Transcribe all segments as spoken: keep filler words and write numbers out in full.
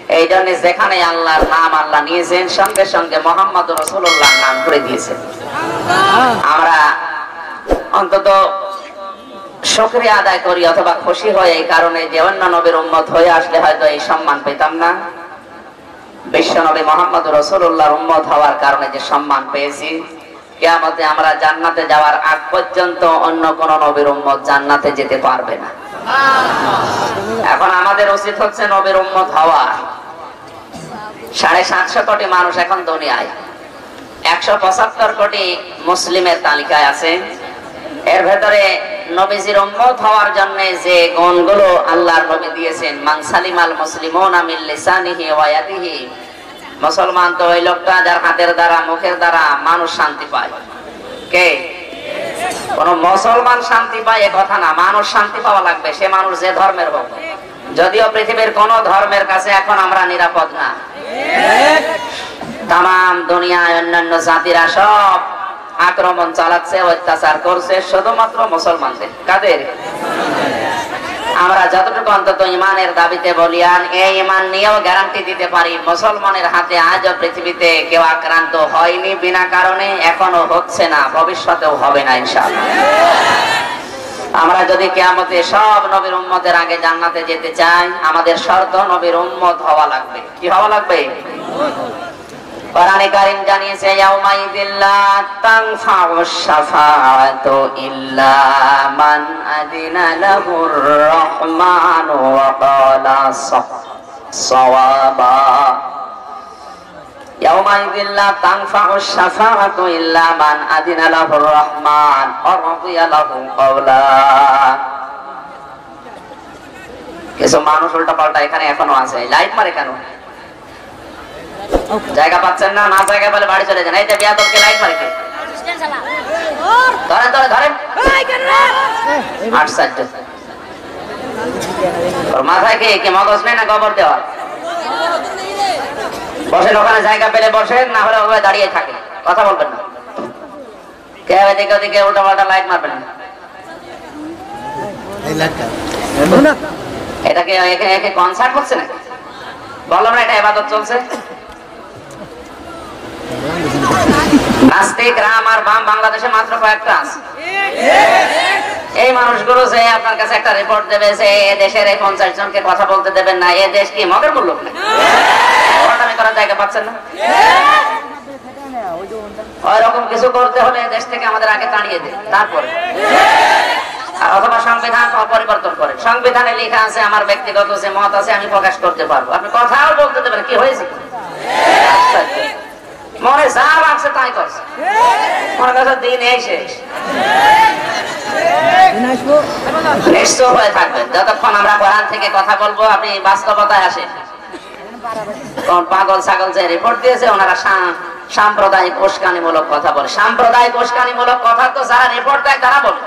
এই জন্য যেখানে আল্লাহর নাম আল্লাহ নিয়েছেন সঙ্গে সঙ্গে মুহাম্মদ রাসূলুল্লাহর নাম করে দিয়েছেন। আমরা অন্তত শুকরিয়া আদায় করি অথবা খুশি হই এই কারণে যে অন্য নবীর উম্মত হয়ে আসলে হয়তো এই সম্মান পেতাম না। বিশ্ব নবী মুহাম্মদ রাসূলুল্লাহর উম্মত হওয়ার কারণে যে সম্মান পেয়েছি, কিয়ামতে আমরা জান্নাতে যাওয়ার আগ পর্যন্ত অন্য কোন নবীর উম্মত জান্নাতে যেতে পারবে না। এখন আমাদের উচিত হচ্ছে নবীর উম্মত হওয়া। সাড়ে সাতশো কোটি মানুষ এখন দুনিয়ায়, একশো পঁচাত্তর কোটি মুসলিমের তালিকায় আছে। এর ভেতরে নবীজির উম্মত হওয়ার জন্য যে গুণগুলো আল্লাহর নবী দিয়েছেন, মান সালিমাল মুসলিমুনা মিন লিসানিহি ওয়া ইয়াদিহি, মুসলমান তো ওই লোকটা যার হাতের দ্বারা মুখের দ্বারা মানুষ শান্তি পায়। কে? কোন মুসলমান শান্তি পায় এ কথা না, মানুষ শান্তি পাওয়া লাগবে, সে মানুষ যে ধর্মের হোক। যদিও পৃথিবীর কোন ধর্মের কাছে এখন আমরা নিরাপদ না। তাম দুনিয়ায় অন্যান্য জাতিরা সব আক্রমণ চালাচ্ছে, অত্যাচার করছে শুধুমাত্র মুসলমানদের। কাদের? আমরা যতটুকু অন্তত ইমানের দাবিতে বলিয়ান, এই ইমান নিয়েও গ্যারান্টি দিতে পারি মুসলমানের হাতে আজও পৃথিবীতে কেউ আক্রান্ত হয়নি বিনা কারণে, এখনো হচ্ছে না, ভবিষ্যতেও হবে না ইনশাআল্লাহ। আমরা যদি কিয়ামতে সব নবীর উম্মতের আগে জান্নাতে যেতে চাই, আমাদের শর্ত নবীর উম্মত হওয়া লাগবে। কি হওয়া লাগবে? কোরআনে কারীম জানিয়েছে, ইয়াউমাইযিল লা তানফাউশ শাফাআতু ইল্লা মান আযিনা লাহুর রাহমানু ওয়া ক্বালা সাওয়াবা। ইয়াউমাইযিল লা তানফাউশ শাফাআতু ইল্লা মান আযিনা লাহুর রাহমান ওয়া রাদিয়া লাহু ক্বাওলা। কিছু মানুষ উল্টা পাল্টা এখানে এখনো আছে, লাইট মারে কেন? জায়গা পাচ্ছেন না, না জায়গা বলে বাড়ি চলে যান। এই যে বিয়াদবকে লাইট মারে কে? ধরেন ধরে ধরেন আট সাইড ওর মাথায় কে কি মগজ নেই না গোবর দেওয়া? বসেন ওখানে, জায়গা পেলে বসেন, না হলে ওভাবে দাঁড়িয়ে থাকে, কথা বলবেন না। কে এদিকে ওদিকে উল্টা পাল্টা লাইট মারবেন না। এটা কি একে কনসার্ট হচ্ছে নাকি? বললাম না এটা ইবাদত চলছে। নাস্তিক রাম আর বাম বাংলাদেশে মাত্র কয়েকটা আছে। এই মানুষগুলো যে আপনার কাছে একটা রিপোর্ট দেবে যে এ দেশের এই পঞ্চাশ জনকে কথা বলতে দেবেন না, এ দেশ কি মগের মূল্য করার জায়গা পাচ্ছেন না? ওই রকম কিছু করতে হলে দেশ থেকে আমাদের আগে তাড়িয়ে দেয়, তারপরে অথবা সংবিধান পরিবর্তন করে। সংবিধানে লেখা আছে আমার ব্যক্তিগত যে মত আছে আমি প্রকাশ করতে পারবো, আপনি কথাও বলতে দেবেন। কি হয়েছে? মনে যা লাগছে তাই করছে, মনে করছে দিন এই শেষ। নিশ্চয় হয়ে থাকবেন যতক্ষণ আমরা কোরআন থেকে কথা বলবো, আপনি বাস্তবতায় আসেন। পাগল ছাগল যে রিপোর্ট দিয়েছে ওনারা সাম্প্রদায়িক উস্কানিমূলক কথা বলে। সাম্প্রদায়িক উস্কানিমূলক কথা তো যারা রিপোর্ট দেয় তারা বলে।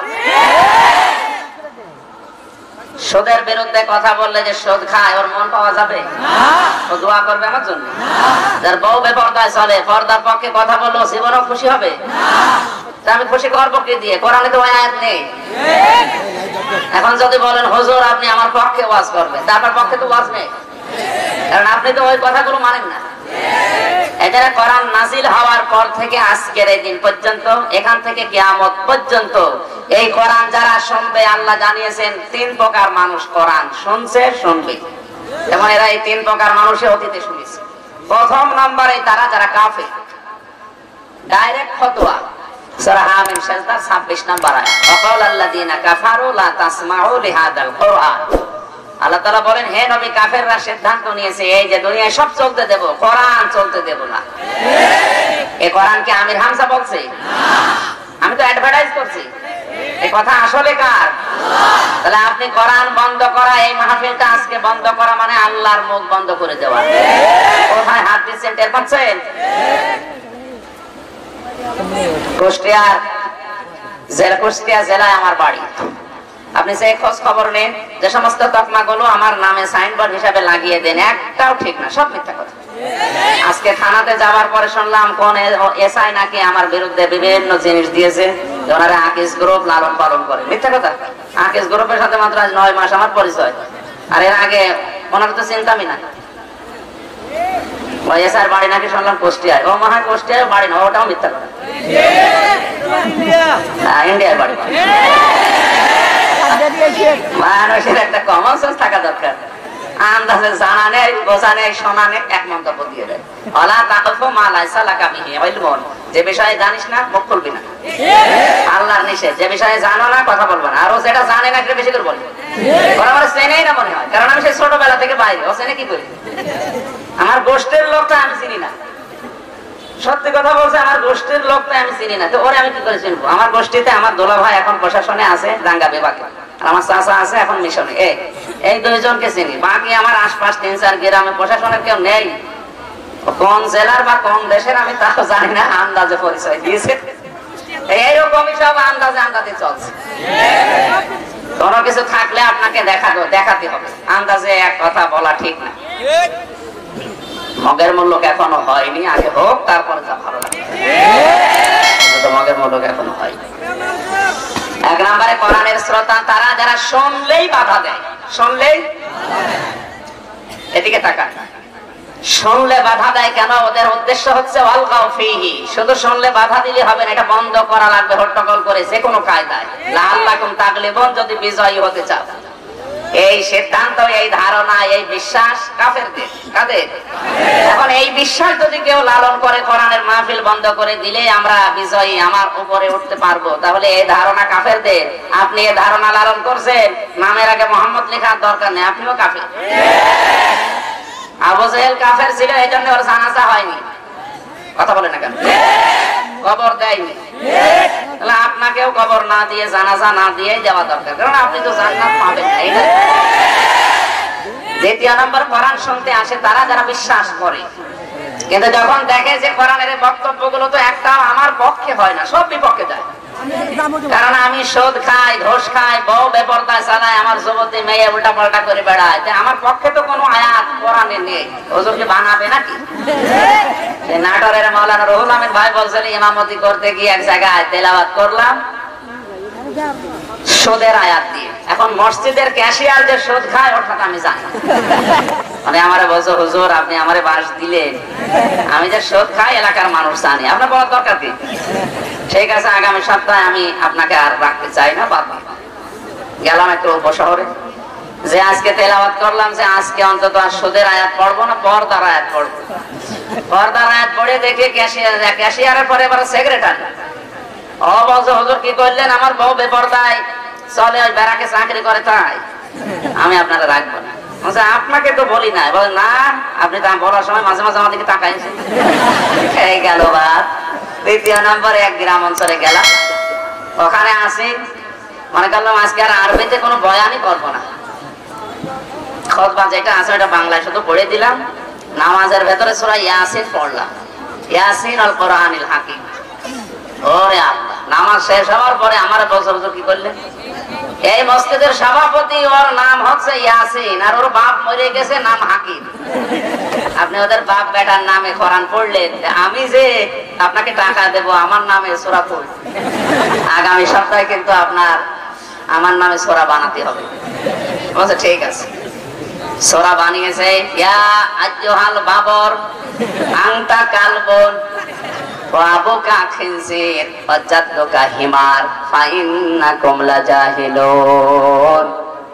সুদের বিরুদ্ধে কথা বললে যে সুদ খায় ওর মন পাওয়া যাবে? ও দোয়া করবে আমার জন্য? যার বউ বেপরদায় চলে, পর্দার পক্ষে কথা বললো জীবনও খুশি হবে? আমি খুশি করবো কি দিয়ে? কোরআনে তো আয়াত নেই। এখন যদি বলেন হুজুর আপনি আমার পক্ষে ওয়াজ করবেন, তারপর পক্ষে তো ওয়াজ নেই, কারণ আপনি তো ওই কথাগুলো মানেন না। এছাড়া কোরআন নাজিল হওয়ার পর থেকে আজকের এই দিন পর্যন্ত, এখান থেকে কিয়ামত পর্যন্ত এই কোরআন যারা শুনবে, আল্লাহ জানিয়েছেন তিন প্রকার মানুষ কোরআন শুনছে, শুনবে। যেমন এরা এই তিন প্রকার মানুষে অতীতে শুনেছে। প্রথম নম্বরে তারা যারা কাফের, ডাইরেক্ট ফতোয়া, সূরা হামিম সাজদা ছাব্বিশ নম্বর আয়াত, ওয়াকাল আল্লাযীনা কাফারু লা তাসমাউ লিহাদাল কুরআন। আল্লাহ তাআলা বলেন, হে নবী, কাফেররা সিদ্ধান্ত নিয়েছে এই যে দুনিয়ায় সব চলতে দেব, কোরআন চলতে দেব না। এই কোরআন কি আমির হামজা বলছে? আমি তো অ্যাডভার্টাইজ করছি। এই কথা আসলে কার? তাহলে আপনি কোরআন বন্ধ করা, এই মাহফিলটা আজকে বন্ধ করা মানে আল্লাহর মুখ বন্ধ করে দেওয়া। কোথায় হাত দিচ্ছেন টের পাচ্ছেন? কুষ্টিয়ার জেলা, কুষ্টিয়া জেলায় আমার বাড়ি। আপনি সেই খোঁজ খবর নেন, যে সমস্ত তকমাগুলো আমার নামে সাইনবোর্ড হিসাবে লাগিয়ে দেন, একটাও ঠিক না, সব মিথ্যা কথা। আজকে থানাতে যাওয়ার পরে শুনলাম কোন এসআই নাকি আমার বিরুদ্ধে বিভিন্ন জিনিস দিয়েছে, ওনারা আকিস গ্রুপ লালন পালন করে। মিথ্যা কথা। আকিস গ্রুপের সাথে মাত্র আজ নয় মাস আমার পরিচয়, আর এর আগে ওনার তো চিন্তামই না। ওয়েসার বাড়ি নাকি শুনলাম কুষ্টিয়ায়, ও মনে হয় কুষ্টিয়ায় বাড়ি না, ওটাও মিথ্যা কথা। ইন্ডিয়ার বাড়ি। মানুষের একটা কমন সেন্স থাকা দরকার। আন্দাজে জানা নেই, বোঝা নেই, শোনা নেই, এক মন্তব্য দিয়ে দেয়। ওয়ালা তাকফু মা লাইসা লাকা বিহি ইলমুন, যে বিষয়ে জানিস না মুখ খুলবি না। আল্লাহর নিষেধ, যে বিষয়ে জানো না কথা বলবে না। আর ও যেটা জানে না সেটা বেশি করে বলবে। ওরা আমার চেনেই না মনে হয়, কারণ আমি সেই ছোটবেলা থেকে বাইরে। ও চেনে কি করি? আমার গোষ্ঠীর লোকটা আমি চিনি না। সত্যি কথা বলছে, আমার গোষ্ঠীর লোকটা আমি চিনি না, তো ওরে আমি কি করে চিনবো? আমার গোষ্ঠীতে আমার দোলা ভাই এখন প্রশাসনে আছে, দাঙ্গা বিভাগে, আর আমার চাচা আছে এখন মিশনে। এই এই দুইজনকে চিনি, বাকি আমার আশপাশ তিন চার গ্রামে প্রশাসনের কেউ নেই। কোন জেলার বা কোন দেশের আমি তাও জানি না, আন্দাজে পরিচয় দিয়েছে। এইরকমই সব আন্দাজে আন্দাজে চলছে। কোনো কিছু থাকলে আপনাকে দেখাবো, দেখাতে হবে। আন্দাজে এক কথা বলা ঠিক না। মগের মূল্য এখনো হয়নি, আগে হোক, তারপরে যা ভালো লাগে। মগের মূল্য এখনো হয়নি। এক নম্বরে কোরআনের শ্রোতা তারা যারা শুনলেই বাধা দেয়, শুনলেই, এদিকে তাকান, শুনলে বাধা দেয় কেন? ওদের উদ্দেশ্য হচ্ছে ওয়ালগাউ ফীহি, শুধু শুনলে বাধা দিলে হবে না, এটা বন্ধ করা লাগবে হট্টগোল করে, যে কোনো কায়দায়। লাআল্লাকুম তাগলিবুন, যদি বিজয়ী হতে চাও। এই সিদ্ধান্ত, এই ধারণা, এই বিশ্বাস কাফেরদের। কাদের? এখন এই বিশ্বাস যদি কেউ লালন করে কোরআনের মাহফিল বন্ধ করে দিলে আমরা বিজয়ী, আমার উপরে উঠতে পারবো, তাহলে এই ধারণা কাফেরদের। আপনি এই ধারণা লালন করছেন, নামের আগে মোহাম্মদ লেখার দরকার নেই, আপনিও কাফের। আবু জেহেল কাফের ছিল, এই জন্য ওর জানাজা হয়নি। কথা বলে না কেন? কবর দেয়নি। তাহলে আপনাকেও কবর না দিয়ে, জানাজা না দিয়ে যাওয়া দরকার, কারণ আপনি তো জান্নাত পাবেন না। দ্বিতীয় নম্বর, কোরআন শুনতে আসে তারা যারা বিশ্বাস করে, কিন্তু যখন দেখে যে কোরআনের বক্তব্যগুলো তো একটাও আমার পক্ষে হয় না, সব বিপক্ষে যায়। কারণ আমি সুদ খাই, ঘুষ খাই, বউ বেপরদায় চালাই, আমার যুবতী মেয়ে উল্টা পাল্টা করে বেড়ায়, আমার পক্ষে তো কোনো আয়াত কোরআনে নেই। ওজনকে বানাবে নাকি? নাটোরের মাওলানা রুহুল আমিন ভাই বলছেন, ইমামতি করতে গিয়ে এক জায়গায় তেলাওয়াত করলাম সুদের আয়াত দিয়ে। এখন মসজিদের ক্যাশিয়ার যে সুদ খায় অর্থাৎ আমি জানি, মানে আমারে বলছো হুজুর আপনি আমারে বাস দিলেন, আমি যে সুদ খাই এলাকার মানুষ জানি, আপনার বলার দরকার কি? ঠিক আছে, আগামী সপ্তাহে আমি আপনাকে আর রাখতে চাই না, বাদ গেলাম একটু উপশহরে। যে আজকে তেলাওয়াত করলাম যে আজকে অন্তত আর সুদের আয়াত পড়বো না, পর্দার আয়াত পড়বো। পর্দার আয়াত পড়ে দেখে ক্যাশিয়ার, ক্যাশিয়ারের পরে এবার সেক্রেটারি ও বলছে হুজুর কি করলেন, আমার বউ বেপরদায় চলে, ওই ব্যারাকে চাকরি করে, তাই আমি আপনারা রাখবো না। আপনাকে তো বলি না। বলে না, আপনি তো বলার সময় মাঝে মাঝে আমাদেরকে তাকাইছেন। এই গেল বাদ। দ্বিতীয় নম্বরে এক গ্রাম অঞ্চলে গেলাম, ওখানে আসি, মনে করলাম আজকে আর আরবিতে কোনো বয়ানই করবো না, খুতবা যেটা আছে ওটা বাংলায় শুধু পড়ে দিলাম। নামাজের ভেতরে সূরা ইয়াসিন পড়লাম, ইয়াসিন আল কোরআনিল হাকিম। ওরে আল্লাহ, নামাজ শেষ হওয়ার পরে আমার বছর বছর কি করলেন, এই মসজিদের সভাপতি, ওর নাম হচ্ছে ইয়াসিন, আর ওর বাপ মরে গেছে, নাম হাকিম। আপনি ওদের বাপ বেটার নামে কোরআন পড়লেন, আমি যে আপনাকে টাকা দেব আমার নামে সূরা পড়। আগামী সপ্তাহে কিন্তু আপনার আমার নামে সূরা বানাতে হবে। বলছে ঠিক আছে। সূরা বানিয়েছে, ইয়া আইয়ুহাল বাবর আনতা কালবুন ওয়া আবুকা খিনজির ওয়া জাদ্দুকা হিমার ফাইন্নাকুম লাজাহিলুন।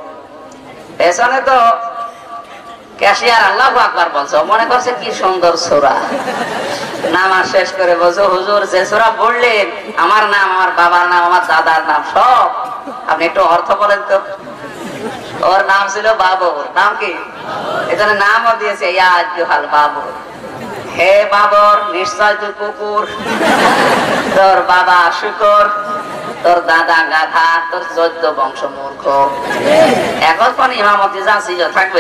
পেছনে তো ক্যাশিয়ার আল্লাহু আকবার বলছে, মনে করছে কি সুন্দর সূরা। নামাজ শেষ করে বলছে হুজুর যে সূরা পড়লেন, আমার নাম, আমার বাবার নাম, আমার দাদার নাম সব, আপনি একটু অর্থ বলেন তো। ওর নাম ছিল বাবর, নাম কি? এখানে নামও দিয়েছে ইয়া আইয়ুহাল বাবর, হে বাবর নিশ্চয় তুই কুকুর, তোর বাবা শুকর, তোর দাদা গাধা, তোর চোদ্দ বংশ মূর্খ। এখন কোন ইমামতি যা ছিল থাকবে?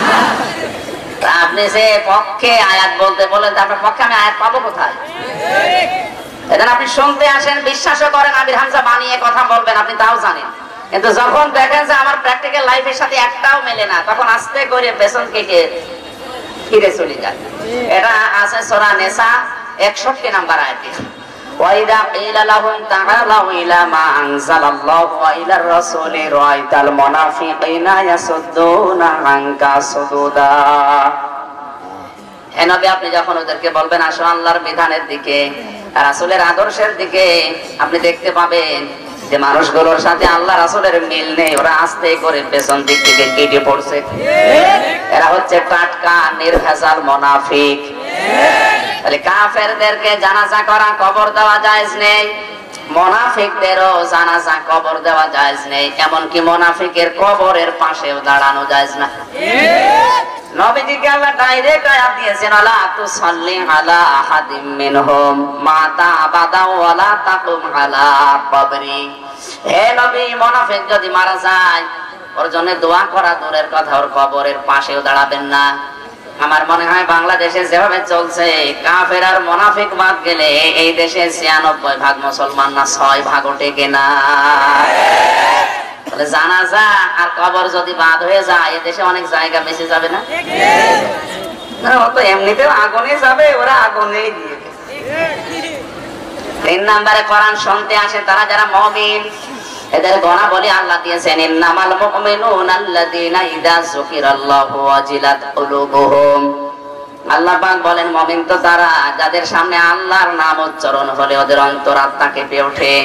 আপনি যে পক্ষে আয়াত বলতে বলেন, আপনার পক্ষে আমি আয়াত পাবো কোথায়? এখানে আপনি শুনতে আসেন, বিশ্বাসও করেন, আমির হামজা বানিয়ে কথা বলবেন, আপনি তাও জানেন, কিন্তু যখন দেখেন যে আমার প্র্যাকটিক্যাল লাইফের সাথে একটাও মেলে না, তখন আস্তে করে পেছন কেটে ফিরে চলে যায়। এটা আছে সূরা নিসা একষট্টি নাম্বার আয়াতে, ওয়াইদা কিলা লাহুম তাআলাউ ইলা মা আনজালাল্লাহু ওয়া ইলার রাসূলি রাআইতাল মুনাফিকিনা ইয়াসুদ্দুনা আনকা সুদুদা। হে নবী, আপনি যখন ওদেরকে বলবেন আসো আল্লাহর বিধানের দিকে, রাসূলের আদর্শের দিকে, আপনি দেখতে পাবেন যে মানুষগুলোর সাথে আল্লাহ রাসূলের মিল নেই, ওরা আস্তে করে পেছন দিক থেকে কেটে পড়ছে। এরা হচ্ছে টাটকা নির্ভেজাল মুনাফিক। তাহলে কাফেরদেরকে জানাজা করা, কবর দেওয়া জায়েজ নেই, মুনাফিকদেরও জানাজা কবর দেওয়া জায়েজ নেই, এমনকি মুনাফিকের কবরের পাশেও দাঁড়ানো জায়েজ না। নবীজিকে আল্লাহ ডাইরেক্ট আয়াত দিয়েছেন, আলা তুসাল্লি আলা আহাদিম মিনহুম মাতা আবাদা ওয়ালা তাকুম আলা কবরি। হে নবী, মুনাফিক যদি মারা যায়, ওর জন্য দোয়া করা দূরের কথা, ওর কবরের পাশেও দাঁড়াবেন না। আমার মনে হয় বাংলাদেশে যেভাবে চলছে, কাফের আর মুনাফিক বাদ গেলে এই দেশে ছিয়ানব্বই ভাগ মুসলমান না ছয় ভাগও টেকে না। তাহলে জানাজা আর কবর যদি বাদ হয়ে যায়, এ দেশে অনেক জায়গা বেঁচে যাবে না? ও তো এমনিতেও আগুনে যাবে, ওরা আগুনেই দিয়ে দেবে। তিন নম্বরে কোরআন শুনতে আসে তারা যারা মুমিন, এদের গুণাবলী আল্লাহ দিয়েছেন, ইন্নামাল মুমিনুনা আল্লাযীনা ইযা যুকিরাল্লাহু ওয়াজিলাত কুলুবুহুম। আল্লাহ পাক বলেন মুমিন তো তারা যাদের সামনে আল্লাহর নাম উচ্চারণ হলে ওদের অন্তরাত্মা কেঁপে ওঠে।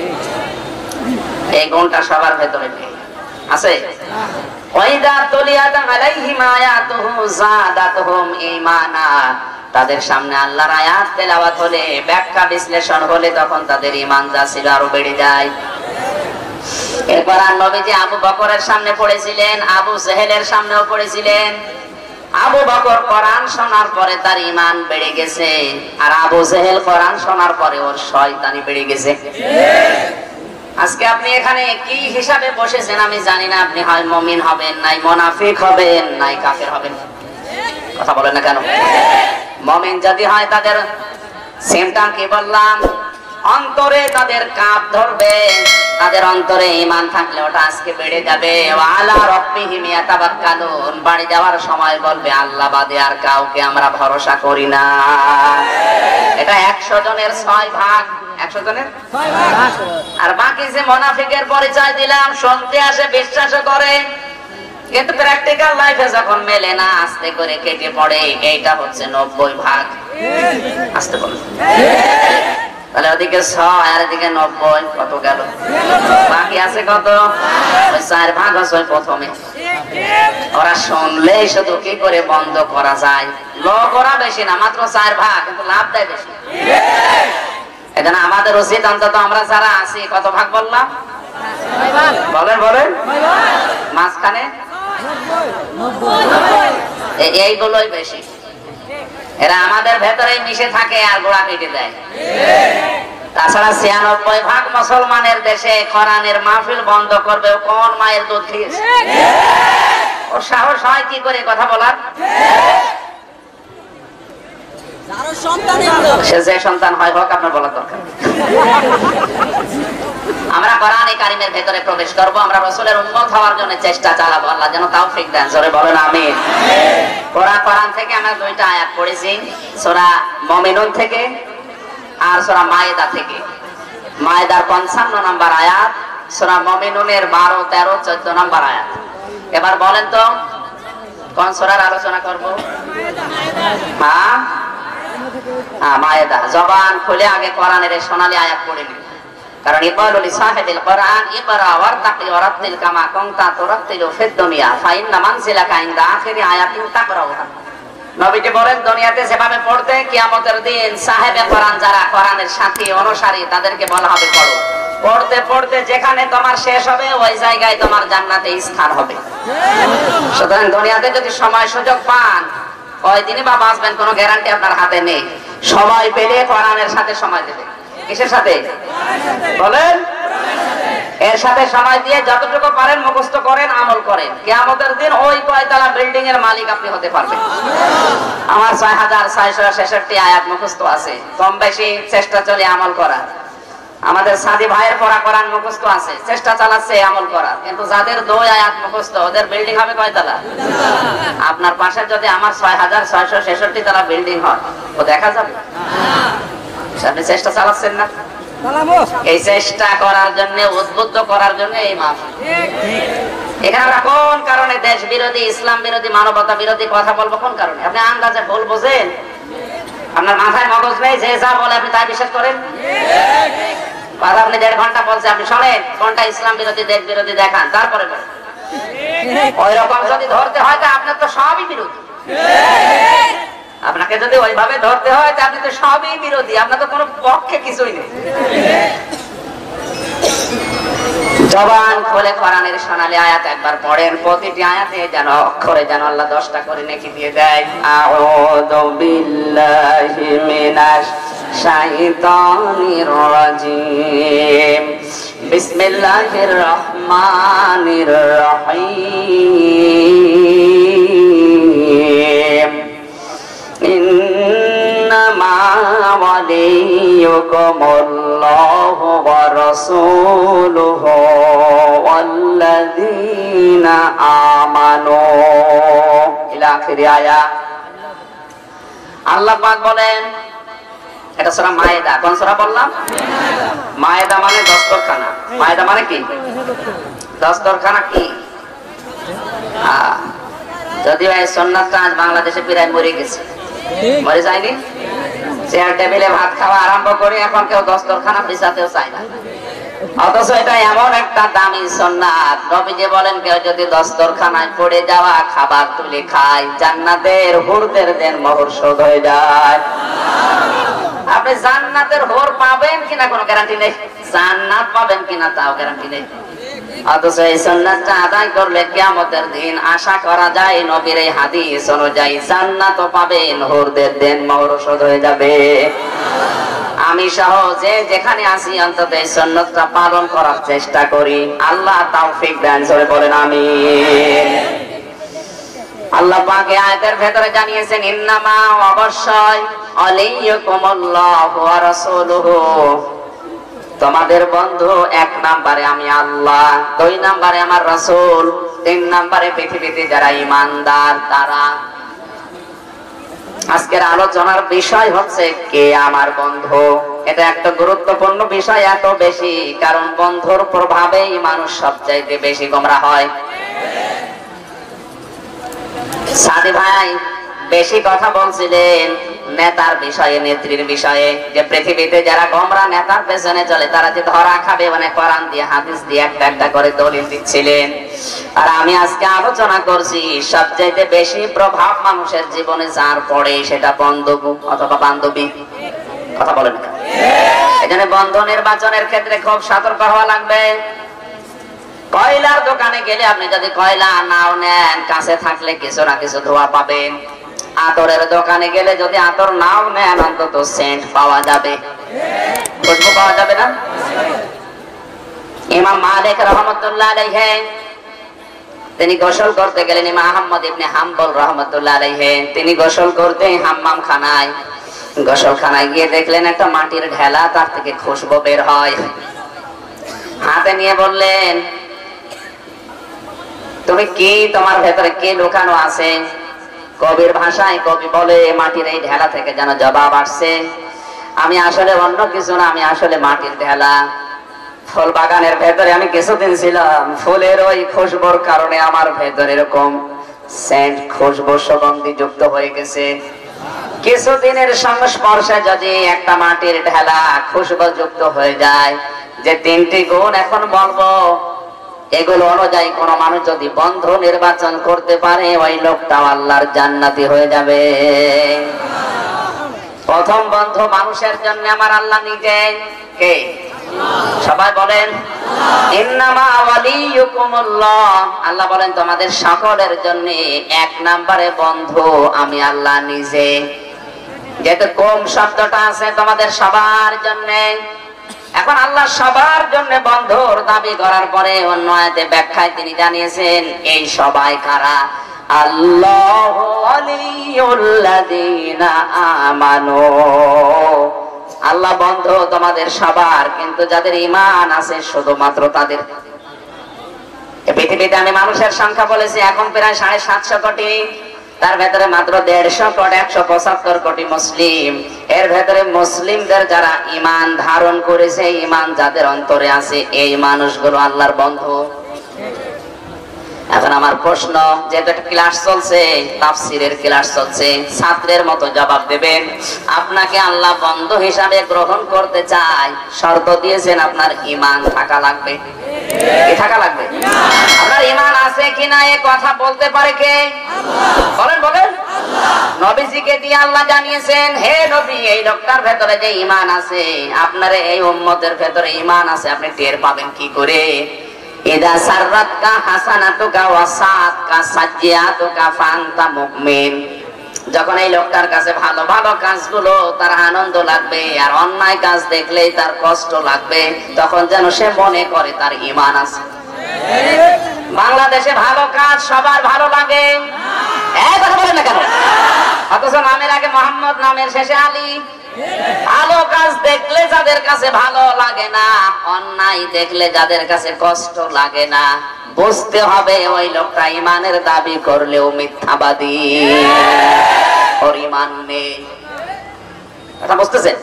এই গুণটা সবার ভেতরে আছে। ওয়াইদা তুলিয়াত আলাইহিম আয়াতুহু যাদাতুহুম ঈমানা। তাদের সামনে আল্লাহর আয়াত তেলাওয়াত হলে, ব্যাখ্যা বিশ্লেষণ হলে, তখন তাদের ঈমান যা ছিল আরো বেড়ে যায়। এরপর আর নবীজি আবু বকরের সামনে পড়েছিলেন, আবু জেহেলের সামনেও পড়েছিলেন। আবু বকর কোরআন শোনার পরে তার ঈমান বেড়ে গেছে, আর আবু জেহেল কোরআন শোনার পরে ওর শয়তানি বেড়ে গেছে। আজকে আপনি এখানে কি হিসাবে বসেছেন আমি জানি না। আপনি হয় মুমিন হবেন, নাই মুনাফিক হবেন, নাই কাফের হবেন। কথা বলেন না কেন? মুমিন যদি হয় তাদের সিমটম কি বললাম, অন্তরে তাদের কাপ ধরবে, তাদের অন্তরে ঈমান থাকলে ওটা আজকে বেড়ে যাবে। ওয়ালা রাব্বিহিম ইয়াতাওয়াক্কালুন। বাড়ি যাওয়ার সময় বলবে আল্লাহ বাদে আর কাউকে আমরা ভরসা করি না। এটা একশো জনের ছয় ভাগ, একশো জনের ছয় ভাগ। আর বাকি যে মুনাফিকের পরিচয় দিলাম, শুনতে আসে, বিশ্বাস করে, কিন্তু প্র্যাকটিক্যাল লাইফে যখন মেলে না, আস্তে করে কেটে পড়ে। এইটা হচ্ছে নব্বই ভাগ। আস্তে বলে তাহলে ওদিকে ছয় আর এদিকে নব্বই, কত গেল? বাকি আছে কত? ওই চার ভাগ আছে প্রথমে। ওরা শুনলেই শুধু কি করে বন্ধ করা যায়। লোক ওরা বেশি না, মাত্র চার ভাগ, কিন্তু লাভ দেয় বেশি। এজন্য আমাদের উচিত অন্তত আমরা যারা আছি, কত ভাগ বললাম? বলেন বলেন মাঝখানে এইগুলোই বেশি। এরা আমাদের ভেতরে মিশে থাকে আর গোড়া কেটে দেয়। তাছাড়া ছিয়ানব্বই ভাগ মুসলমানের দেশে কোরআনের মাহফিল বন্ধ করবে কোন মায়ের দুধ খেয়েছে? ওর সাহস হয় কি করে কথা বলার? সে যে সন্তান হয় হোক, আপনার বলার দরকার। আমরা কোরআনে কারিমের ভেতরে প্রবেশ করব, আমরা রাসূলের উম্মত হওয়ার জন্য চেষ্টা চালাবো। আল্লাহ যেন তৌফিক দেন, জোরে বলেন আমিন। পুরা কোরআন থেকে আমরা দুইটা আয়াত পড়েছি, সূরা মুমিনুন থেকে আর সূরা মায়েদা থেকে। মায়েদার পঞ্চান্ন নম্বর আয়াত, সূরা মুমিনুনের বারো, তেরো, চোদ্দ নম্বর আয়াত। এবার বলেন তো কোন সূরার আলোচনা করব? হ্যাঁ, মায়েদা। জবান খুলে আগে কোরআনের সোনালী আয়াত পড়ে নিন, কারণ ইবালুল সাহিবিল কোরআন ইকরা ওয়ারতাকি ওয়ারাতিল কামা কুনতা তুরাতিলু ফিদ দুনিয়া ফাইন্না মানজিলাকা ইনদা আখিরি আয়াতিন তাকরাউহা। নবীজি বলেন, দুনিয়াতে যেভাবে পড়তে, কিয়ামতের দিন সাহেবে কোরআন যারা কোরআনের সাথী অনুসারী তাদেরকে বলা হবে পড়ো। পড়তে পড়তে যেখানে তোমার শেষ হবে, ওই জায়গায় তোমার জান্নাতে স্থান হবে। সুতরাং দুনিয়াতে যদি সময় সুযোগ পান, কয়দিনই বা বাঁচবেন কোনো গ্যারান্টি আপনার হাতে নেই। সময় পেলে কোরআনের সাথে সময় দেবে। কিসের সাথে বলেন? এর সাথে সময় দিয়ে যতটুকু পারেন মুখস্থ করেন, আমল করেন। কিয়ামতের দিন ওই কয়তলা বিল্ডিং এর মালিক আপনি হতে পারবেন। আমার ছয় হাজার ছয়শো ছেষট্টি আয়াত মুখস্থ আছে, কম বেশি চেষ্টা চলে আমল করা। আমাদের সাদি ভাইয়ের পড়া কোরআন মুখস্থ আছে, চেষ্টা চালাচ্ছে আমল করা। কিন্তু যাদের দুই আয়াত মুখস্থ, ওদের বিল্ডিং হবে কয়তলা? আপনার পাশে যদি আমার ছয় হাজার ছয়শো ছেষট্টি তলা বিল্ডিং হয়, ও দেখা যাবে? আপনি চেষ্টা চালাচ্ছেন না? এই চেষ্টা করার জন্য, উদ্বুদ্ধ করার জন্য এই মাহফিল। এখানে আমরা কোন কারণে দেশ বিরোধী, ইসলাম বিরোধী, মানবতা বিরোধী কথা বলবো? কোন কারণে? আপনি আন্দাজে ভুল বোঝেন? আপনার মাথায় মগজ নেই, যে যা বলে আপনি তাই বিশ্বাস করেন? কথা আপনি দেড় ঘন্টা বলছে, আপনি শোনেন কোনটা ইসলাম বিরোধী, দেশ বিরোধী দেখান, তারপরে বলেন। ওই রকম যদি ধরতে হয় তা আপনার তো সবই বিরোধী। আপনাকে যদি ওইভাবে ধরতে হয় তা আপনি তো সবই বিরোধী, আপনার তো কোনো পক্ষে কিছুই নেই। জবান খুলে কোরআনের সোনালী আয়াত একবার পড়েন, প্রতিটি আয়াতে যেন অক্ষরে যেন আল্লাহ দশটা করে নেকি দিয়ে দেয়। আউযু বিল্লাহি মিনাশ শাইতানির রাজিম, বিসমিল্লাহির রহমানির রহিম। ইন্নামা ওয়ালিয়ুকুমুল্লাহু ওয়া রাসূলুহু ওয়াল্লাযীনা আমানু ইলা আখিরি আয়াত। আল্লাহ পাক বলেন, এটা সূরা মায়েদা। কোন সূরা বললাম? মায়েদা মানে দস্তরখানা। মায়েদা মানে কি? দস্তরখানা কি? যদিও এই সুন্নাতটা আজ বাংলাদেশে প্রায় মরে গেছে, মরে যায়নি। চেয়ার টেবিলে ভাত খাওয়া আরম্ভ করে এখন কেউ দস্তরখানা বিছাতেও চায় না, অথচ এটা এমন একটা দামি সুন্নাত। নবীজি বলেন, কেউ যদি দস্তরখানায় পড়ে যাওয়া খাবার তুলে খায়, জান্নাতের হুরদের দেন মোহর শোধ হয়ে যায়। আপনি জান্নাতের হুর পাবেন কিনা কোনো গ্যারান্টি নেই, জান্নাত পাবেন কিনা তাও গ্যারান্টি নেই। অথচ এই সুন্নাতটা আদায় করলে কিয়ামতের দিন আশা করা যায় নবীর এই হাদিস অনুযায়ী জান্নাতও পাবেন, হুরদের দেন মোহর শোধ হয়ে যাবে। আমি সহ যে যেখানে আছি অন্তত এই সুন্নাতটা পালন করার চেষ্টা করি। আল্লাহ তৌফিক দেন, জোরে বলেন আমিন। আল্লাহ পাক এই আয়াতের ভেতরে জানিয়েছেন, ইন্নামা অবশ্যই ওয়ালিয়ুকুমুল্লাহু ওয়া রাসূলুহু, তোমাদের বন্ধু এক নম্বরে আমি আল্লাহ, দুই নম্বরে আমার রাসূল, তিন নম্বরে পৃথিবীতে যারা ঈমানদার তারা। আজকের আলোচনার বিষয় হচ্ছে কে আমার বন্ধু। এটা একটা গুরুত্বপূর্ণ বিষয়, এত বেশি কারণ বন্ধুর প্রভাবেই মানুষ সবচাইতে বেশি গোমরা হয়। সাদি ভাই বেশি কথা বলছিলেন নেতার বিষয়ে, নেত্রীর বিষয়ে, যে পৃথিবীতে যারা গোমরা নেতার পেছনে চলে তারা যে ধরা খাবে, মানে কোরআন দিয়ে হাদিস দিয়ে একটা একটা করে দলিল দিচ্ছিলেন। আর আমি আজকে আলোচনা করছি সবচাইতে বেশি প্রভাব মানুষের জীবনে যার পড়ে সেটা বন্ধু অথবা বান্ধবী। কথা বলেন, এখানে বন্ধু নির্বাচনের ক্ষেত্রে খুব সতর্ক হওয়া লাগবে। কয়লার দোকানে গেলে আপনি যদি কয়লা নাও নেন, কাছে থাকলে কিছু না কিছু ধোয়া পাবেন। আতরের দোকানে গেলে যদি আতর নাও নেন, অন্তত সেন্ট পাওয়া যাবে, খুশবু পাওয়া যাবে না? ইমাম মালিক রাহমাতুল্লাহ আলাইহি তিনি গোসল করতে গেলেন। ইমাম আহমদ ইবনে হাম্বল রাহমাতুল্লাহ আলাইহি তিনি গোসল করতে হাম্মাম খানায়, গোসল খানায় গিয়ে দেখলেন একটা মাটির ঢেলা, তার থেকে খুশবু বের হয়। হাতে নিয়ে বললেন, তুমি কি, তোমার ভেতরে কে লুকানো আছে? কবির ভাষায় কবি বলে, মাটির এই ঢেলা থেকে যেন জবাব আসছে, আমি আসলে অন্য কিছু না, আমি আসলে মাটির ঢেলা। ফুল বাগানের ভেতরে আমি কিছুদিন ছিলাম, ফুলের ওই খুশবুর কারণে আমার ভেতরে এরকম সেন্ট, খুশবু, সুগন্ধি যুক্ত হয়ে গেছে। কিছুদিনের সংস্পর্শে যদি একটা মাটির ঢেলা খুশবু যুক্ত হয়ে যায়, যে তিনটি গুণ এখন বলবো, এগুলো অনুযায়ী কোন মানুষ যদি বন্ধু নির্বাচন করতে পারে, ওই লোকটাও আল্লাহর জান্নাতি হয়ে যাবে। প্রথম বন্ধু মানুষের জন্য আমার আল্লাহ নিজে। কে? সবাই বলেন, ইন্নামা ওয়ালিয়ুকুমুল্লাহ। আল্লাহ বলেন তোমাদের সকলের জন্য এক নম্বরে বন্ধু আমি আল্লাহ নিজে। যেহেতু কোম শব্দটা আছে তোমাদের সবার জন্য, এখন আল্লাহ সবার জন্য বন্ধুর দাবি করার পরে অন্য আয়াতে ব্যাখ্যায় তিনি জানিয়েছেন এই সবাই কারা? আল্লাহু ওয়ালিয়ুল্লাযীনা আমানু। আল্লাহ বন্ধু তোমাদের সবার, কিন্তু যাদের ঈমান আছে শুধুমাত্র তাদের। পৃথিবীতে আমি মানুষের সংখ্যা বলেছি এখন প্রায় সাড়ে সাতশো কোটি, তার ভেতরে মাত্র দেড়শো কোটি একশো পঁচাত্তর কোটি মুসলিম। এর ভেতরে মুসলিমদের যারা ঈমান ধারণ করেছে, ঈমান যাদের অন্তরে আছে, এই মানুষগুলো আল্লাহর বন্ধু। এখন আমার প্রশ্ন, যেহেতু একটা ক্লাস চলছে, তাফসীরের ক্লাস চলছে, ছাত্রের মতো জবাব দেবেন। আপনাকে আল্লাহ বন্ধু হিসাবে গ্রহণ করতে চায়, শর্ত দিয়েছেন আপনার ঈমান থাকা লাগবে। কি থাকা লাগবে? আপনার ঈমান আছে কিনা এ কথা বলতে পারে কে? বলেন বলেন। নবীজিকে দিয়ে আল্লাহ জানিয়েছেন, হে নবী, এই লোকটার ভেতরে যে ঈমান আছে, আপনার এই উম্মতের ভেতরে ঈমান আছে, আপনি টের পাবেন কি করে? ইদা সাররাতকা হাসানাতুকা ওয়া সাআতকা সাজ্জিয়াতুকা ফাআনতা মুমিন। যখন এই লোকটার কাছে ভালো ভালো কাজগুলো তার আনন্দ লাগবে, আর অন্যায় কাজ দেখলেই তার কষ্ট লাগবে, তখন যেন সে মনে করে তার ঈমান আছে। বাংলাদেশে ভালো কাজ সবার ভালো লাগে, এই কথা বলেন না কেন? অথচ নামের আগে মোহাম্মদ, নামের শেষে আলী। ভালো কাজ দেখলে যাদের কাছে ভালো লাগে না, অন্যায় দেখলে যাদের কাছে কষ্ট লাগে না, বুঝতে হবে ওই লোকটা ঈমানের দাবি করলেও মিথ্যাবাদী, ওর ঈমান নেই। কথা বুঝতেছেন?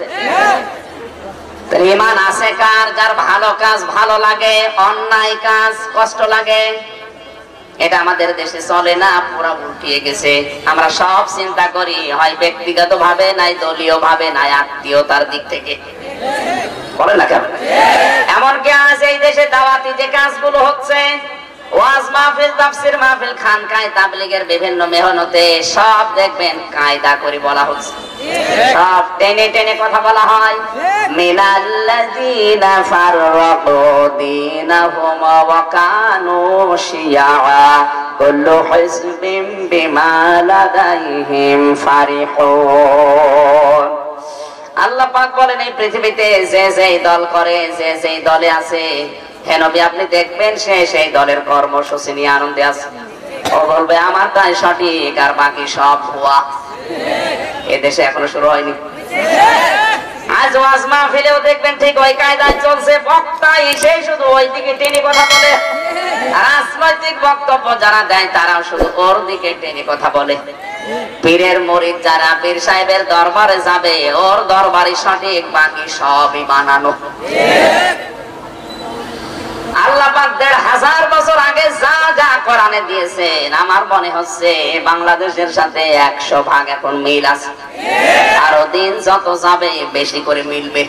ঈমান আছে কার? যার ভালো কাজ ভালো লাগে, অন্যায় কাজ কষ্ট লাগে। এটা আমাদের দেশে চলে না, পুরো উল্টিয়ে গেছে। আমরা সব চিন্তা করি হয় ব্যক্তিগত ভাবে, নাই দলীয় ভাবে, নাই আত্মীয়তার দিক থেকে। বলেন না কেন? এমনকি আজ এই দেশে দাওয়াতি যে কাজগুলো হচ্ছে, ওয়াজ মাহফিল, তাফসীর মাহফিল, খানকায় তাবলীগের বিভিন্ন মেহনতে, সব দেখবেন কায়দা করে বলা হচ্ছে, সব টেনে টেনে কথা বলা হয়। মিনাল্লাযীনা ফাররাকু দীনাহুম ওয়া কানু শিয়া কুল্লু হিজবিন বিমা লাদাইহিম ফারিহুন। আল্লাহ পাক বলেন, এই পৃথিবীতে যে যে দল করে, যে যে দলে আছে, হে নবী আপনি দেখবেন সে সেই দলের কর্মসূচি নিয়ে আনন্দে আছে। ও বলবে আমার তাই সঠিক, আর বাকি সব ভুয়া। এদেশে এখনো শুরু হয়নি। আজ ওয়াজ মাহফিলেও দেখবেন ঠিক ওই কায়দায় চলছে, বক্তা এসে শুধু ওই দিকে টেনে কথা বলে, রাজনৈতিক বক্তব্য যারা দেয় তারাও শুধু ওর দিকে টেনে কথা বলে। পীরের মুরিদ যারা পীর সাহেবের দরবারে যাবে, ওর দরবারই সঠিক, বাকি সবই বানানো। আল্লাহ পাক দেড় হাজার বছর আগে যা যা কোরআনে দিয়েছেন, আমার মনে হচ্ছে বাংলাদেশের সাথে একশো ভাগ এখন মিল আছে। আরো দিন যত যাবে বেশি করে মিলবে।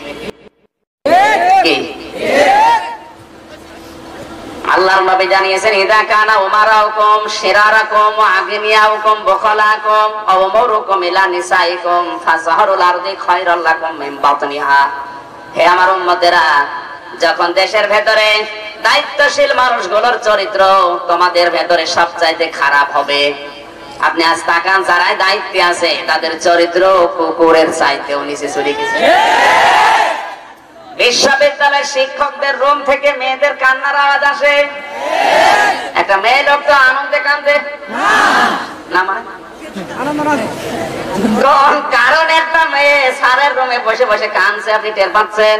আল্লাহর নবী জানিয়েছেন, ইদা কানা উমারাকুম শিরারাকুম আগনিয়াকুম বুখালাকুম আও উমরুকুম ইলা নিসাইকুম ফাযহারুল আরদি খায়রাল লাকুম মিন বাতনিহা। হে আমার উম্মতেরা, যখন দেশের ভেতরে দায়িত্বশীল মানুষগুলোর চরিত্র তোমাদের ভেতরে সবচাইতে খারাপ হবে, আপনি আজ তাকান যারা দায়িত্বে আছে তাদের চরিত্র কুকুরের চাইতেও নিচে চলে গেছে। বিশ্ববিদ্যালয়ের শিক্ষকদের রুম থেকে মেয়েদের কান্নার আওয়াজ আসে। একটা মেয়ে লোক তো আনন্দে কান্দে না, মানে কোন কারণ একটা মেয়ে স্যারের রুমে বসে বসে কাঁদছে, আপনি টের পাচ্ছেন?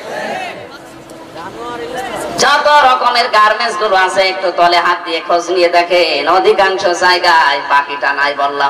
যত রকমের গার্মেন্টস গুলো আছে একটু তলে হাত দিয়ে খোঁজ নিয়ে দেখেন, অধিকাংশ জায়গায় পাখিটা নাই বললাম।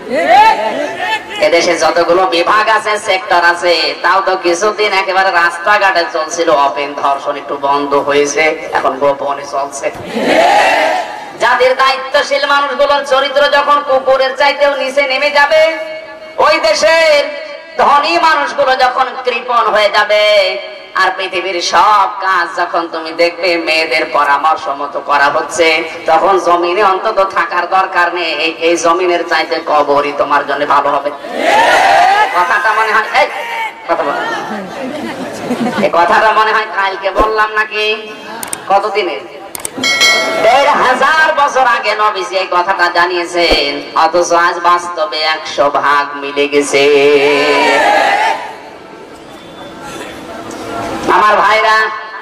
এদেশে যতগুলো বিভাগ আছে, সেক্টর আছে, তাও তো কিছুদিন একেবারে রাস্তাঘাটে চলছিল ওপেন ধর্ষণ, একটু বন্ধ হয়েছে, এখন গোপনে চলছে। যাদের দায়িত্বশীল মানুষগুলোর চরিত্র যখন কুকুরের চাইতেও নিচে নেমে যাবে, ওই দেশের ধনী মানুষগুলো যখন কৃপণ হয়ে যাবে, আর পৃথিবীর সব কাজ যখন তুমি দেখবে মেয়েদের পরামর্শ মতো করা হচ্ছে, তখন জমিনে অন্তত থাকার দরকার নেই, এই জমিনের চাইতে কবরই তোমার জন্য ভালো হবে। কথাটা মনে হয় এই কথা বল, এই কথাটা মনে হয় কালকে বললাম নাকি কতদিনের? দেড় হাজার বছর আগে নবীজি এই কথাটা জানিয়েছেন, অথচ আজ বাস্তবে একশো ভাগ মিলে গেছে। আমার ভাইরা,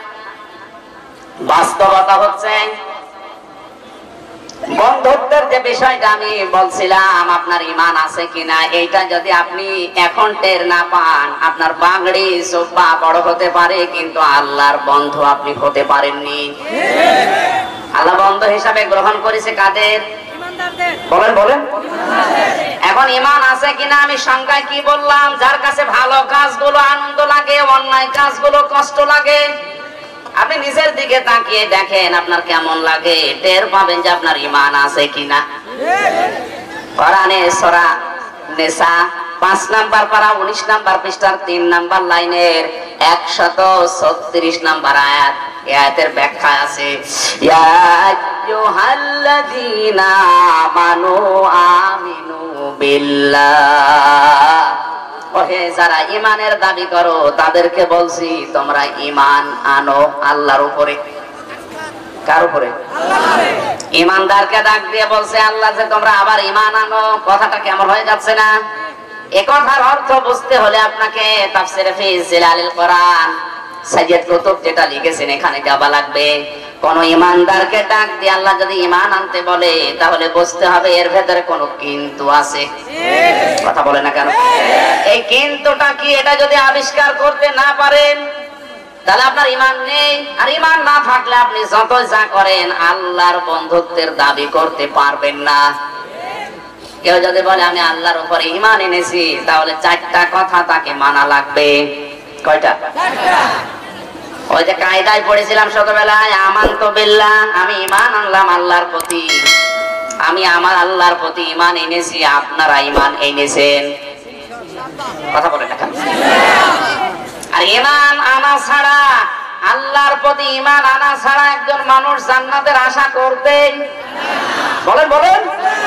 বাস্তবতা হচ্ছে বন্ধুত্বের যে বিষয়টা আমি বলছিলাম, আপনার ঈমান আছে কিনা, এইটা যদি আপনি এখন টের না পান, আপনার বাংড়ি জুব্বা বড় হতে পারে, কিন্তু আল্লাহর বন্ধু আপনি হতে পারেননি। আল্লাহ বন্ধু হিসাবে গ্রহণ করেছে কাদের? বলেন বলেন। এখন ঈমান আছে কিনা আমি সংখ্যায় কি বললাম? যার কাছে ভালো কাজগুলো আনন্দ লাগে, অন্যায় কাজগুলো কষ্ট লাগে। আপনি নিজের দিকে তাকিয়ে দেখেন আপনার কেমন লাগে, টের পাবেন যে আপনার ঈমান আছে কিনা। কোরআনে সূরা নিসা পাঁচ নাম্বার পারা উনিশ নাম্বার পৃষ্ঠার তিন নাম্বার লাইনের একশত ছত্রিশ নাম্বার আয়াত, এই আয়াতের ব্যাখ্যা আছে ইয়া আইয়ুহাল্লাযীনা আমানু আমিনু বিল্লাহ, ওহে যারা ঈমানের দাবি করো তাদেরকে বলছি তোমরা ঈমান আনো আল্লাহর উপরে। কার উপরে? আল্লাহর। ঈমানদারকে ডাক দিয়ে বলছে আল্লাহ যে তোমরা আবার ঈমান আনো, কথাটা কেমন হয়ে যাচ্ছে না? এই কথার অর্থ বুঝতে হলে আপনাকে তাফসীরে ফি জিলালিল কোরআন সাইয়্যিদ কুতুব যেটা লিখেছেন এখানে যাওয়া লাগবে। কোন ঈমানদারকে ডাক দিয়ে আল্লাহ যদি ঈমান আনতে বলে তাহলে বুঝতে হবে এর ভেতরে কোনো কিন্তু আছে। কথা বলে না কেন? এই কিন্তুটা কি এটা যদি আবিষ্কার করতে না পারেন তাহলে আপনার ঈমান নেই। আর ঈমান না থাকলে আপনি যত যা করেন আল্লাহর বন্ধুত্বের দাবি করতে পারবেন না। কেউ যদি বলে আমি আল্লাহর উপরে ঈমান এনেছি তাহলে চারটা কথা তাকে মানা লাগবে। কয়টা? চারটা। ওই যে কায়দায় পড়েছিলাম ছোটবেলায়, আমানতু বিল্লাহ, আমি ঈমান আনলাম আল্লাহর প্রতি, আমি আমার আল্লাহর প্রতি ঈমান এনেছি, আপনারা ঈমান এনেছেন। কথা বলে না? আর ঈমান আনা ছাড়া, আল্লাহর প্রতি ঈমান আনা ছাড়া একজন মানুষ জান্নাতের আশা করতে বলেন বলেন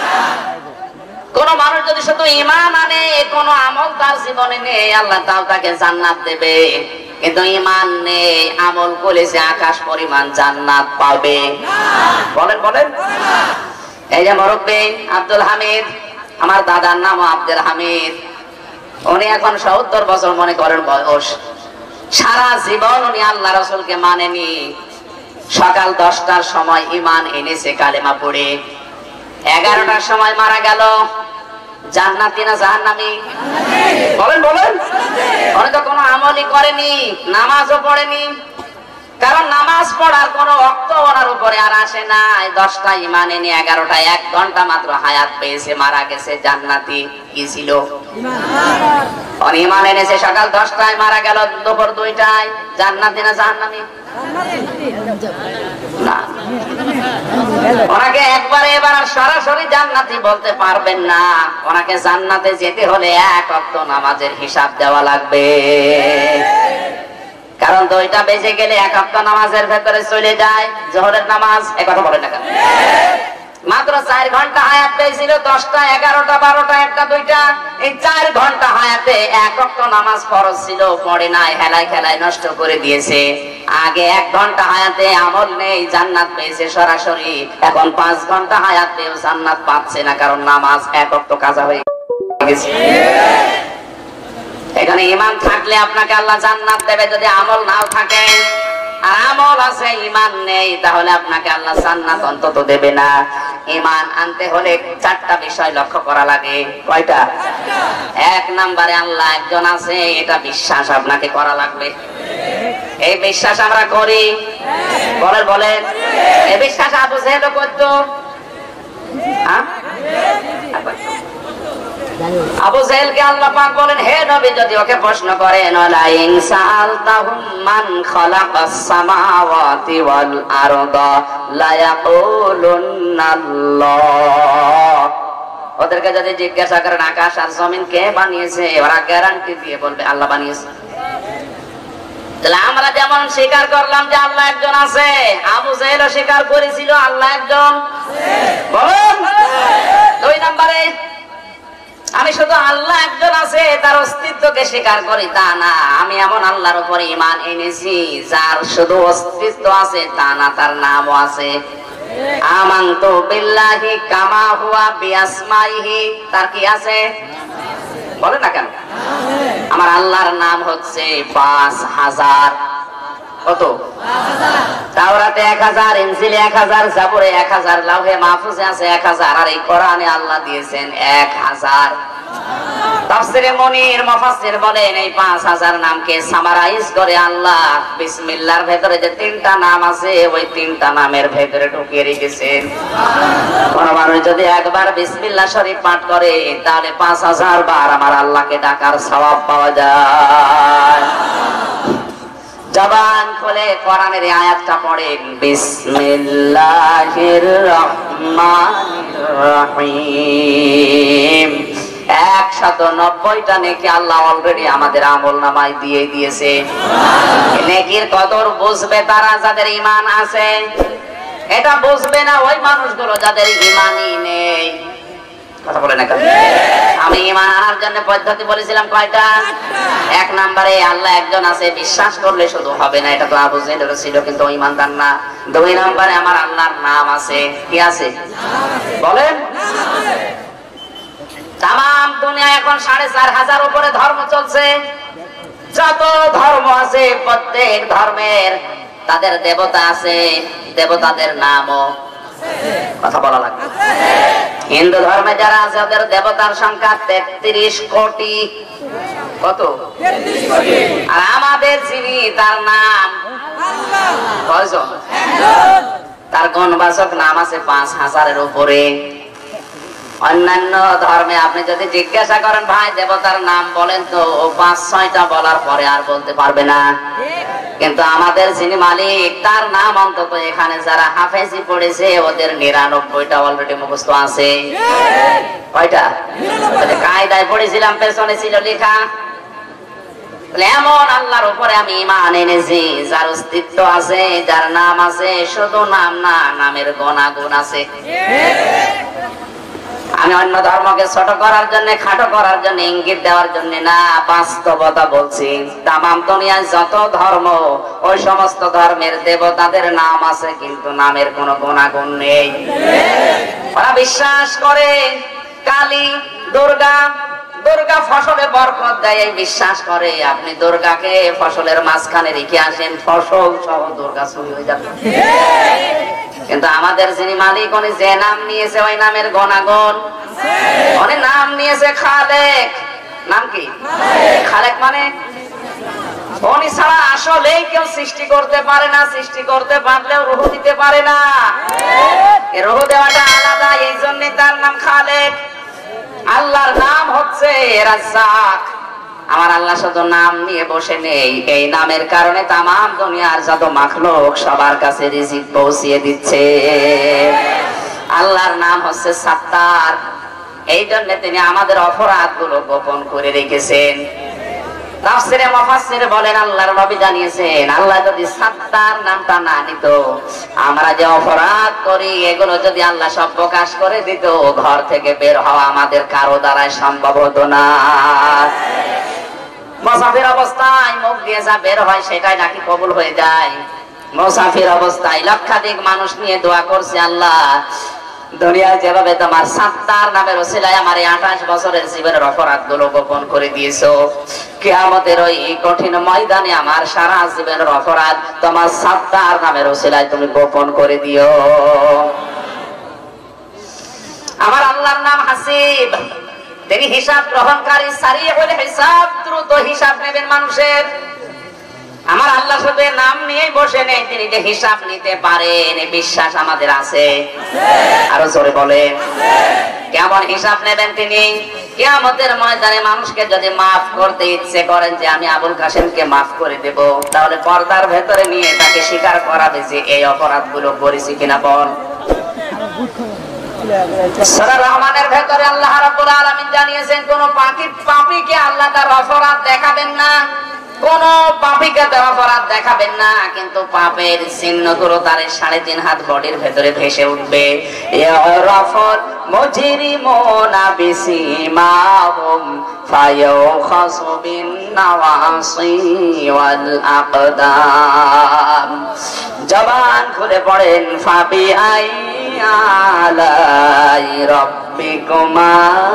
কোন মানুষ যদি শুধু ঈমান আনে কোন আমল তার জীবনে নেই আল্লাহ তাও তাকে জান্নাত দেবে, কিন্তু ঈমান নেই আমল করেছে আকাশ পরিমাণ জান্নাত পাবে বলেন বলেন এই যে মুরব্বি আব্দুল হামিদ, আমার দাদার নাম আব্দুল হামিদ, উনি এখন সত্তর বছর মনে করেন বয়স। সারা জীবন উনি আল্লাহ রাসূলকে মানেনি। সকাল দশটার সময় ঈমান এনেছে কালেমা পড়ে, এগারোটার সময় মারা গেল। জান্নাতি না জাহান্নামী? বলেন বলেন উনি তো কোনো আমলই করেনি, নামাজও পড়েনি, কারণ নামাজ পড়ার কোন ওয়াক্ত ওনার উপরে আর আসে না। দশটা ঈমান এনে এগারোটা এক ঘন্টা মাত্র হায়াত পেয়েছে, মারা গেছে। জান্নাতি কি ছিল? উনি ঈমান এনেছে সকাল দশটায়, মারা গেল দুপুর দুইটায়। জান্নাতি না জাহান্নামী? না, ওনাকে একবারে এবার সরাসরি জান্নাতি বলতে পারবেন না। ওনাকে জান্নাতে যেতে হলে এক ওয়াক্ত নামাজের হিসাব দেওয়া লাগবে, কারণ দুইটা বেজে গেলে এক ওয়াক্ত নামাজের ভেতরে চলে যায় জোহরের নামাজ। এই কথা বলেন না কেন? মাত্র চার ঘন্টা হায়াত পেয়েছিল, দশটা এগারোটা বারোটা একটা দুইটা, এই চার ঘন্টা হায়াতে এক ওয়াক্ত নামাজ ফরজ ছিল, পড়ে নাই, হেলায় খেলায় নষ্ট করে দিয়েছে। আগে এক ঘন্টা হায়াতে আমল নেই, জান্নাত পেয়েছে সরাসরি। এখন পাঁচ ঘন্টা হায়াত পেয়েও জান্নাত পাচ্ছে না, কারণ নামাজ এক ওয়াক্ত কাজা হয়ে গেছে। এখানে ঈমান থাকলে আপনাকে আল্লাহ জান্নাত দেবে, যদি আমল নাও থাকে। আর আমল আছে ঈমান নেই, তাহলে আপনাকে আল্লাহ জান্নাত অন্তত দেবে না। ঈমান আনতে হলে চারটা বিষয় লক্ষ্য করা লাগে। কয়টা? এক নম্বরে আল্লাহ একজন আছে, এটা বিশ্বাস আপনাকে করা লাগবে। এই বিশ্বাস আমরা করি? বলেন বলেন এই বিশ্বাস আবু জেহেল করতো? হ্যাঁ, আবু জেহেলকে আল্লাহ পাক বলেন, হে নবী যদি ওকে প্রশ্ন করেন ওয়ালা ইন সাআলতাহুম মান খালাকাস সামাওয়াতি ওয়াল আরদা লা ইয়াকুলুন্নাল্লাহ, ওদেরকে যদি জিজ্ঞাসা করেন আকাশ আর জমিন কে বানিয়েছে, ওরা গ্যারান্টি দিয়ে বলবে আল্লাহ বানিয়েছে। তাহলে আমরা যেমন স্বীকার করলাম যে আল্লাহ একজন আছে, আবু জেহেলও স্বীকার করেছিল আল্লাহ একজন আছে। বলুন দুই নম্বরে, আমি শুধু আল্লাহ একজন আছে তার অস্তিত্বকে স্বীকার করি তা না, আমি এমন আল্লাহর উপরে ঈমান এনেছি যার শুধু অস্তিত্ব আছে তা না, তার নামও আছে। আমানতু বিল্লাহি কামা হুয়া বিআসমাইহি, তার কি আছে? বলেন না কেন? আমার আল্লাহর নাম হচ্ছে পাঁচ হাজার। কত? তাওরাতে এক হাজার, ইনজিলে এক হাজার, জাবুরে এক হাজার, লাউহে মাহফুজে আছে এক হাজার, আর এই কোরআনে আল্লাহ দিয়েছেন এক হাজার। তাফসীরে মুনির মুফাসসির বলেন এই পাঁচ হাজার নামকে সামারাইজ করে আল্লাহ বিসমিল্লাহর ভেতরে যে তিনটা নাম আছে ওই তিনটা নামের ভেতরে ঢুকিয়ে রেখেছেন। কোন মানুষ যদি একবার বিসমিল্লাহ শরীফ পাঠ করে তাহলে পাঁচ হাজার বার আমার আল্লাহকে ডাকার সওয়াব পাওয়া যায়। জবান খুলে কোরআনের আয়াতটা পড়েন, বিসমিল্লাহির রহমানির রহিম। একশত নব্বইটা নেকি আল্লাহ অলরেডি আমাদের আমল নামায় দিয়ে দিয়েছে। নেকির কদর বুঝবে তারা যাদের ঈমান আছে, এটা বুঝবে না ওই মানুষগুলো যাদের ঈমানই নেই। কথা বলে না? আমি ঈমান আনার জন্য পদ্ধতি বলেছিলাম কয়টা? এক নম্বরে আল্লাহ একজন আছে, বিশ্বাস করলে শুধু হবে না, এটা তো আবু জেহেল ছিল কিন্তু ঈমানদার না। দুই নম্বরে আমার আল্লাহর নাম আছে। কি আছে বলেন? তাম দুনিয়া এখন সাড়ে চার হাজার উপরে ধর্ম চলছে। যত ধর্ম আছে প্রত্যেক ধর্মের তাদের দেবতা আছে, দেবতাদের নামও কথা বলা লাগবে। হিন্দু ধর্মে যারা আছে ওদের দেবতার সংখ্যা তেত্রিশ কোটি। কত? আর আমাদের যিনি তার নাম কয়জন? তার গণবাচক নাম আছে পাঁচ হাজারের উপরে। অন্যান্য ধর্মে আপনি যদি জিজ্ঞাসা করেন ভাই দেবতার নাম বলেন, তো পাঁচ ছয়টা বলার পরে আর বলতে পারবে না। কিন্তু আমাদের যিনি মালিক তার নাম অন্তত এখানে যারা হাফেজি পড়েছে ওদের নিরানব্বইটা অলরেডি মুখস্থ আছে। কয়টা? কায়দায় পড়েছিলাম, পেছনে ছিল লেখা। এমন আল্লাহর উপরে আমি ঈমান এনেছি যার অস্তিত্ব আছে, যার নাম আছে, শুধু নাম না, নামের গুণাগুণ আছে। আমি অন্য ধর্মকে ছোট করার জন্য, খাটো করার জন্য, ইঙ্গিত দেওয়ার জন্য না, বাস্তবতা বলছি। তামাম দুনিয়ায় যত ধর্ম ওই সমস্ত ধর্মের দেবতাদের নাম আছে কিন্তু নামের কোনো গুণাগুণ নেই। ওরা বিশ্বাস করে কালী, দুর্গা, দুর্গা ফসলে বরকত দেয় এই বিশ্বাস করে। আপনি দুর্গাকে ফসলের মাঝখানে রেখে আসেন, ফসল সহ দুর্গা চুরি হয়ে যাবে। কিন্তু আমাদের যিনি মালিক উনি যে নাম নিয়েছে ওই নামের গুণাগুণ। উনি নাম নিয়েছে খালেক। নাম কি? খালেক মানে উনি ছাড়া আসলেই কেউ সৃষ্টি করতে পারে না, সৃষ্টি করতে পারলেও রূহ দিতে পারে না। এই রূহ দেওয়াটা আলাদা, এই জন্য তার নাম খালেক। আল্লাহর নাম হচ্ছে রাজ্জাক। আমার আল্লাহ শুধু নাম নিয়ে বসে নেই, এই নামের কারণে তামাম দুনিয়ার যত মাখলুক সবার কাছে রিজিক পৌঁছিয়ে দিচ্ছে। আল্লাহর নাম হচ্ছে সাত্তার, এই জন্য তিনি আমাদের অপরাধগুলো গোপন করে রেখেছেন। তাফসিরে মুফাসসির বলেন আল্লাহর নবী জানিয়েছেন আল্লাহ যদি সাত্তার নামটা না নিত, আমরা যে অপরাধ করি এগুলো যদি আল্লাহ সব প্রকাশ করে দিত, ঘর থেকে বের হওয়া আমাদের কারো দ্বারাই সম্ভব হতো না। মুসাফির অবস্থায় মুখ দিয়ে যা বের হয় সেটাই নাকি কবুল হয়ে যায়। মুসাফির অবস্থায় লক্ষাধিক মানুষ নিয়ে দোয়া করছে, আল্লাহ দুনিয়ায় যেভাবে তোমার সাত্তার নামের ওসিলায় আমার এই আঠাশ বছরের জীবনের অপরাধগুলো গোপন করে দিয়েছো, কিয়ামতের ওই কঠিন ময়দানে আমার সারা জীবনের অপরাধ তোমার সাত্তার নামের ওসিলায় তুমি গোপন করে দিও। আমার আল্লাহর নাম হাসিব, তিনি হিসাব গ্রহণকারী, সারিউল হিসাব, দ্রুত হিসাব নেবেন মানুষের। আমার আল্লাহ শুধু নাম নিয়েই বসে নেই, তিনি যে হিসাব নিতে পারেন এই বিশ্বাস আমাদের আছে। আরো জোরে বলেন, কেমন হিসাব নেবেন তিনি? কিয়ামতের ময়দানে মানুষকে যদি মাফ করতে ইচ্ছে করেন যে আমি আবুল কাসেমকে মাফ করে দেব, তাহলে পর্দার ভেতরে নিয়ে তাকে স্বীকার করাবে যে এই অপরাধগুলো করেছি কিনা বল। সূরা রহমানের ভেতরে আল্লাহ রাব্বুল আলামিন জানিয়েছেন কোন পাপী পাপীকে আল্লাহ তার অপরাধ দেখাবেন না, কোন পাপীকে তার অপরাধ দেখাবেন না, কিন্তু পাপের চিহ্নগুলো তার সাড়ে তিন হাত বডির ভেতরে ভেসে উঠবে। ইয়ারাফুল মুজরিমুনা বিসিমাহুম ফায়ুখাসু বিন নাওয়াসি ওয়াল আকদাম। জবান খুলে পড়েন, ফাবি আই আলাই রাব্বিকুমা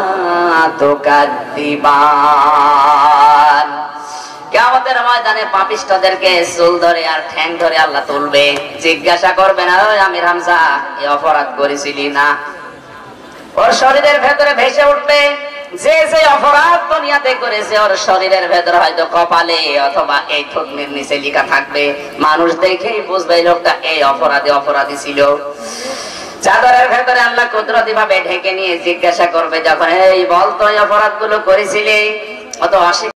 তুকাদ্দিবান। কিয়ামতের ময়দানে পাপিষ্ঠদেরকে চুল ধরে আর ঠ্যাং ধরে আল্লাহ তুলবে, জিজ্ঞাসা করবেন, ওই আমির হামজা এই অপরাধ করেছিলি না? ওর শরীরের ভেতরে ভেসে উঠবে যে যে অপরাধ দুনিয়াতে করেছে, ওর শরীরের ভেতরে হয়তো কপালে অথবা এই থুতনির নিচে লেখা থাকবে, মানুষ দেখেই বুঝবে এই লোকটা এই অপরাধী অপরাধী ছিল। চাদরের ভেতরে আল্লাহ কুদরতি ভাবে ঢেকে নিয়ে জিজ্ঞাসা করবে, যখন এই বলতো এই অপরাধগুলো করেছিলি, অত